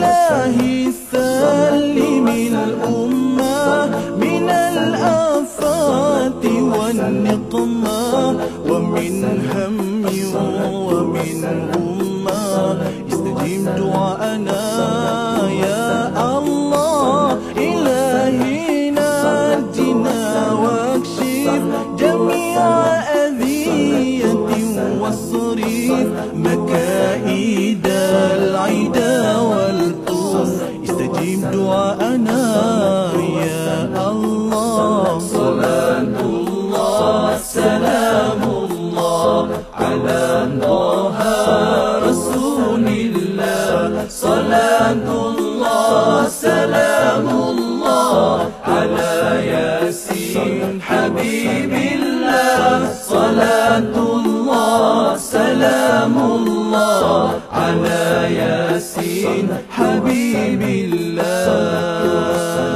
إلهي سلم الأمة من الآفات والنقمة ومن هم ومن أمة استجب دعاءنا يا الله إلهي نجنا واكشف جميع أذية واصرف مكائد العدا والطوف استجب دعاءنا يا الله صلاة الله سلام الله على طه رسول الله صلاة الله سلام الله على ياسين حبيب الله صلاة الله سلام الله على ياسين حبيب الله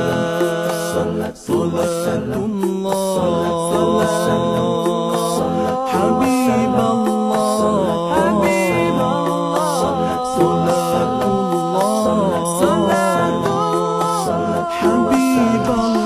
صلاة الله حبيب الله صلاة الله حبيب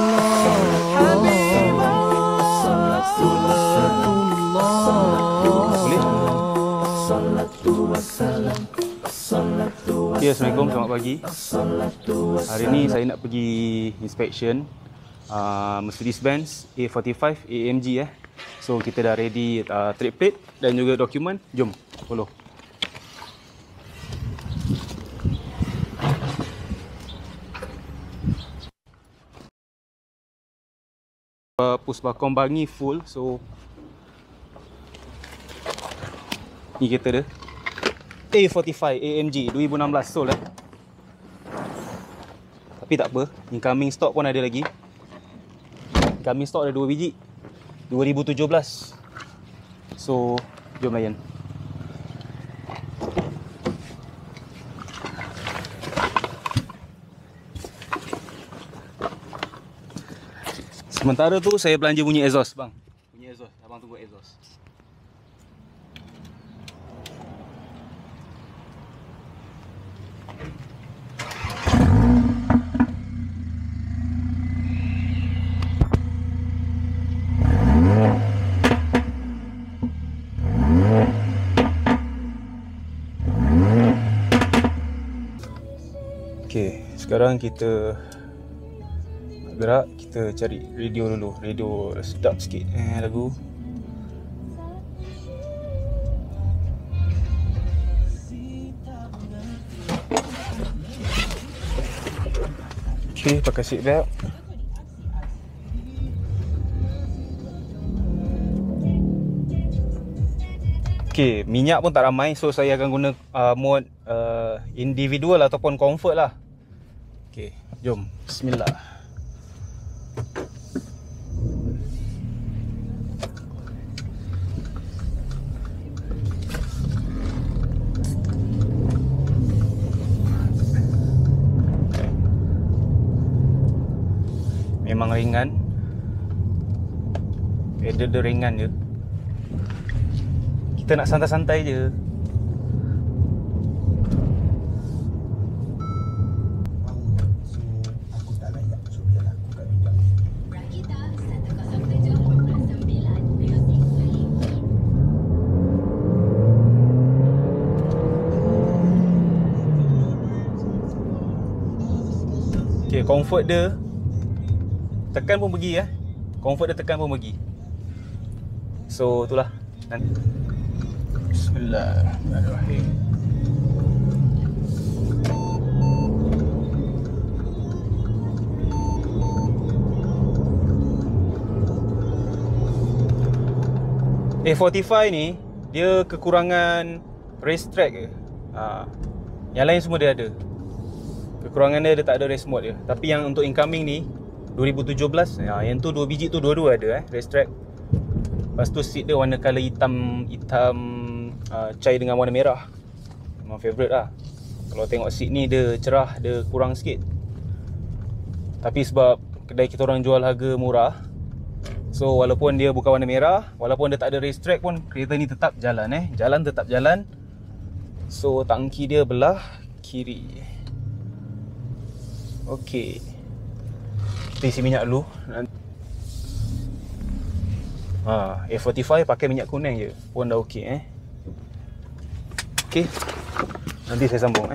Okay, Assalamualaikum, selamat pagi. Hari ni saya nak pergi inspection Mercedes-Benz A45 AMG So kita dah ready trade plate dan juga dokumen. Jom, follow. Pusbakong Bangi full. So ni kereta dia A45 AMG 2016 sold Tapi tak apa, incoming stock pun ada lagi. Incoming stock ada 2 biji 2017. So jom layan. Sementara tu saya belanja bunyi exhaust bang. Bunyi exhaust, abang tunggu exhaust. Okay, sekarang kita gerak, kita cari radio dulu. Radio sedap sikit lagu. Okay, pakai seat belt. Okay, minyak pun tak ramai, so saya akan guna mode individual ataupun comfort lah. Okay, jom. Bismillah. Memang ringan. Pedal dia ringan je. Kita nak santai-santai je. Okay, comfort dia tekan pun pergi Comfort dia tekan pun pergi. So itulah. Bismillahirrahmanirrahim. A45 ni dia kekurangan racetrack ke. Yang lain semua dia ada. Kekurangan dia tak ada race mode dia. Tapi yang untuk incoming ni 2017, yang tu 2 biji tu dua-dua ada racetrack. Lepas tu seat dia warna color hitam cai dengan warna merah. Memang favourite lah. Kalau tengok seat ni dia cerah, dia kurang sikit. Tapi sebab kedai kita orang jual harga murah, so walaupun dia bukan warna merah, walaupun dia tak ada racetrack pun, kereta ni tetap jalan. Jalan tetap jalan. So tangki dia belah kiri. Okey. Kita isi minyak dulu. A45 pakai minyak kuning je pun dah okey Okey. Nanti saya sambung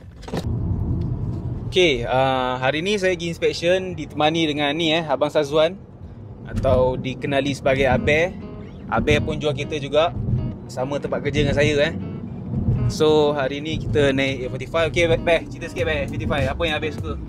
Okey, hari ni saya pergi inspection ditemani dengan ni Abang Sazwan atau dikenali sebagai Abe. Abe pun jual kereta juga. Sama tempat kerja dengan saya So hari ni kita naik A45. Okey, Beh, cerita sikit Beh, A45 apa yang Abe suka?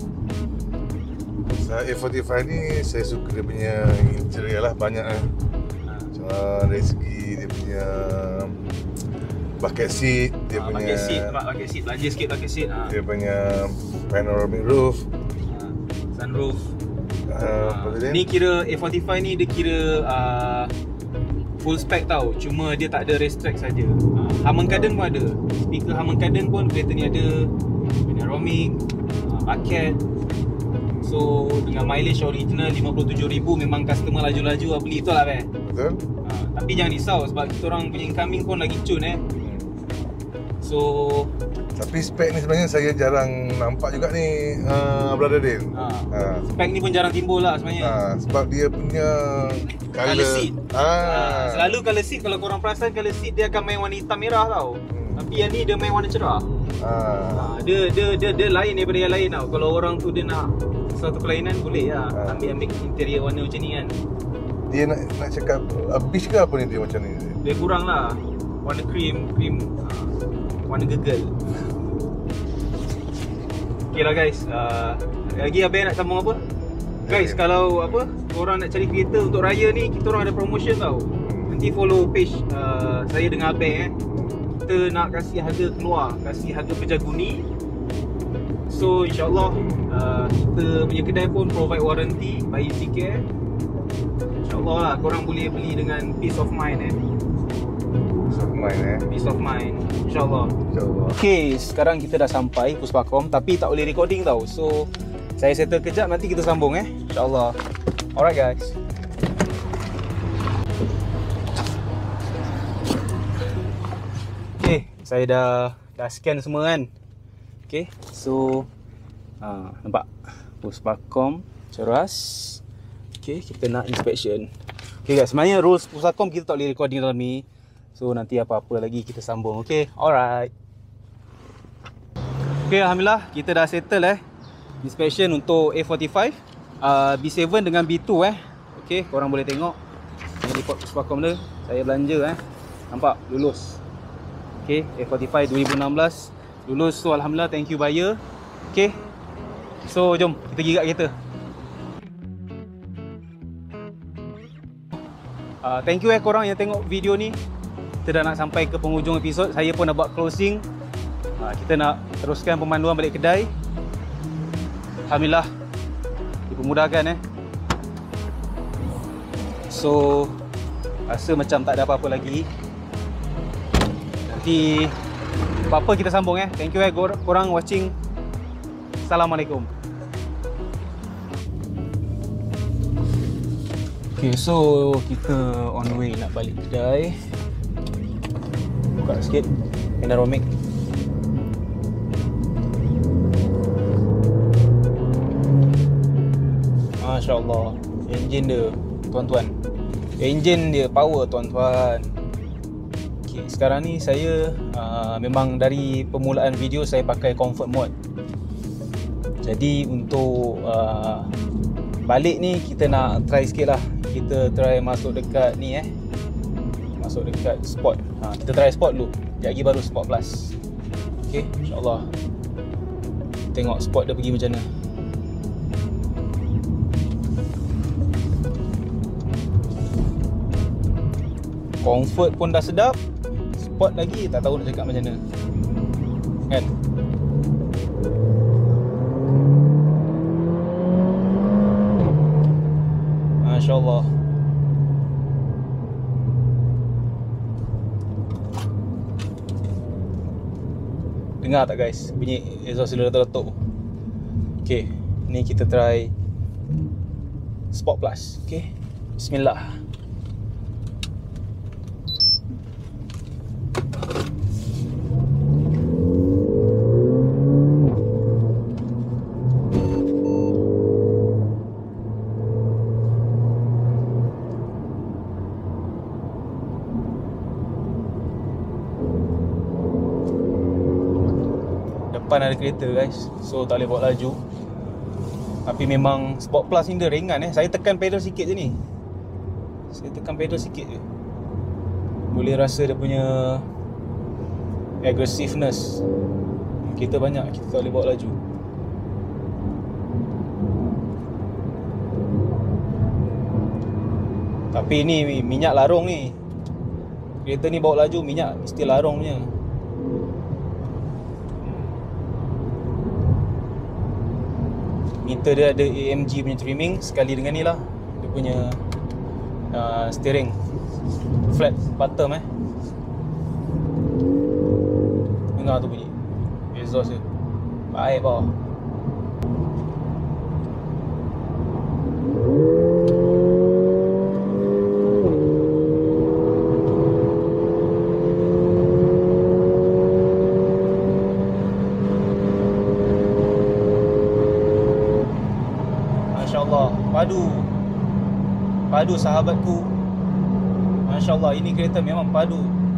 A45 ni saya suka dia punya interior lah, banyak dari segi dia punya bucket seat, dia punya bucket seat, belanja sikit bucket seat. Dia punya panoramic roof, sunroof. apa tadi? Ni kira A45 ni dia kira full spec tau, cuma dia tak ada race track saja. Harman Kardon pun ada. Speaker Harman Kardon pun kereta ni ada. Panoramic, bucket. So dengan mileage original 57,000 memang customer laju-laju lah beli, betul lah Beh? Betul. Tapi jangan risau sebab kita orang punya incoming pun lagi cun So tapi spek ni sebenarnya saya jarang nampak juga ni, Brother Din. spek ni pun jarang timbul lah sebenarnya. Sebab dia punya Colour seat. Selalu colour seat, kalau korang perasan colour seat dia akan main warna hitam merah tau. Tapi yang ni dia main warna cerah. Dia lain daripada yang lain tau. Kalau orang tu dia nak satu kelainan boleh lah ambil interior warna macam ni kan. Dia nak cakap beige ke apa ni dia macam ni? Dia kurang lah warna cream warna gegel. Okay lah guys, lagi Abang nak sambung apa? Guys, kalau apa korang nak cari kereta untuk raya ni, kita orang ada promotion tau. Nanti follow page saya dengan Abang kita nak kasih harga keluar, kasih harga Pejaguni. So insyaAllah kita punya kedai pun provide warranty by EasyCare. InsyaAllah lah korang boleh beli dengan peace of mind Peace of mind Peace of mind, InsyaAllah. InsyaAllah. Okay, sekarang kita dah sampai Puspakom tapi tak boleh recording tau. So saya settle kejap, nanti kita sambung InsyaAllah. Alright guys. Okay, saya dah scan semua kan. Okay, so nampak Puspakom Ceras. Okay, kita nak inspection. Okay guys, sebenarnya rules Puspakom kita tak boleh recording dalam ni. So nanti apa-apa lagi kita sambung. Okay, alright. Okay, Alhamdulillah kita dah settle inspection untuk A45 B7 dengan B2 Okay, korang boleh tengok ni report Puspakom dia. Saya belanja nampak lulus. Okay, A45 2016 lulus. So Alhamdulillah, thank you buyer. Okay, so jom kita pergi kat kereta. Thank you korang yang tengok video ni. Kita dah nak sampai ke penghujung episod. Saya pun nak buat closing. Kita nak teruskan pemanduan balik kedai. Alhamdulillah dipermudahkan So rasa macam tak ada apa-apa lagi. Nanti apa-apa kita sambung Thank you korang watching. Assalamualaikum. Okay, so kita on the way nak balik kedai. Buka sikit panoramic. Masya-Allah, enjin dia tuan-tuan. Enjin dia power tuan-tuan. Okay, sekarang ni saya memang dari permulaan video saya pakai comfort mode. Jadi untuk balik ni kita nak try sikit lah. Kita try masuk dekat ni masuk dekat sport. Kita try sport dulu. Sekejap lagi baru sport plus. Okay, insyaAllah. Tengok sport dia pergi macam mana. Comfort pun dah sedap, sport lagi tak tahu nak cakap macam mana kan. Masya-Allah. Dengar tak guys bunyi exhaust dia letup. Okay, ni kita try Sport Plus. Okay, bismillah. depan ada kereta guys, so tak boleh bawa laju. Tapi memang Sport Plus ni dia ringan Saya tekan pedal sikit je ni. Saya tekan pedal sikit je, boleh rasa dia punya aggressiveness. Kita banyak, kita tak boleh bawa laju. Tapi ni minyak larung ni. Kereta ni bawa laju, minyak mesti larung punya. Meter dia ada AMG punya trimming sekali dengan ni lah. Dia punya steering flat bottom Dengar tu bunyi exhaust dia, baik bawah. Masya-Allah, padu sahabatku. Masya-Allah, ini kereta memang padu.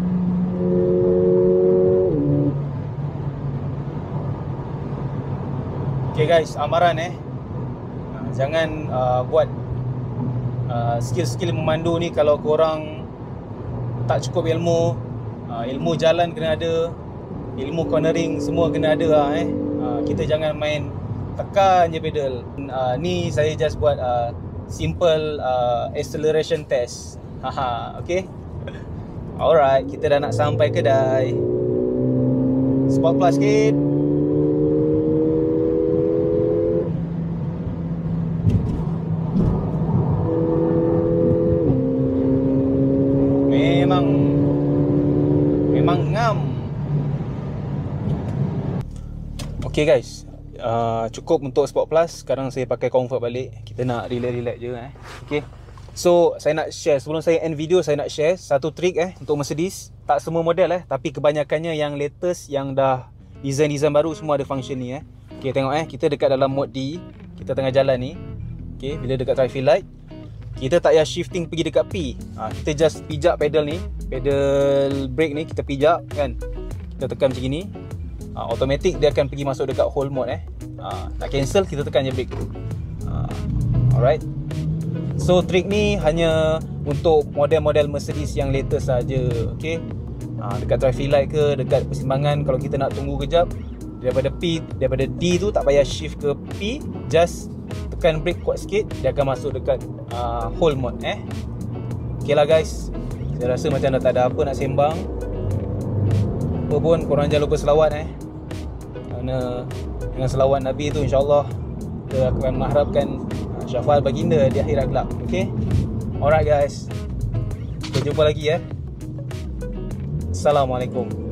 Okay guys, amaran jangan buat skill-skill memandu ni kalau korang tak cukup ilmu. Ilmu jalan kena ada, ilmu cornering semua kena ada kita jangan main tekan je pedal. Ni saya just buat simple acceleration test. Okay. Alright, kita dah nak sampai kedai. Sport Plus sikit. Memang ngam. Okay guys, cukup untuk Sport Plus. Sekarang saya pakai Comfort balik. Kita nak relax-relax je Okay. So saya nak share, sebelum saya end video, saya nak share satu trik untuk Mercedes. Tak semua model tapi kebanyakannya yang latest, yang dah design baru, semua ada function ni Okay, tengok kita dekat dalam mode D. Kita tengah jalan ni. Okay, bila dekat traffic light, kita tak payah shifting pergi dekat P. Kita just pijak pedal ni, pedal brake ni kita pijak kan. Kita tekan macam ni, automatic dia akan pergi masuk dekat hold mode nak cancel, kita tekan je brake. Alright. So trik ni hanya untuk model-model Mercedes yang latest saja. Okay. Dekat traffic light ke, dekat persimpangan, kalau kita nak tunggu kejap, daripada D tu tak payah shift ke P, just tekan brake kuat sikit, dia akan masuk dekat hold mode Okay lah guys, saya rasa macam dah tak ada apa nak sembang. Apa pun korang jangan lupa selawat kerana dengan selawat Nabi tu insyaAllah kita akan mengharapkan syafaat baginda di akhirat kelak. Okay. Alright guys, kita jumpa lagi Assalamualaikum.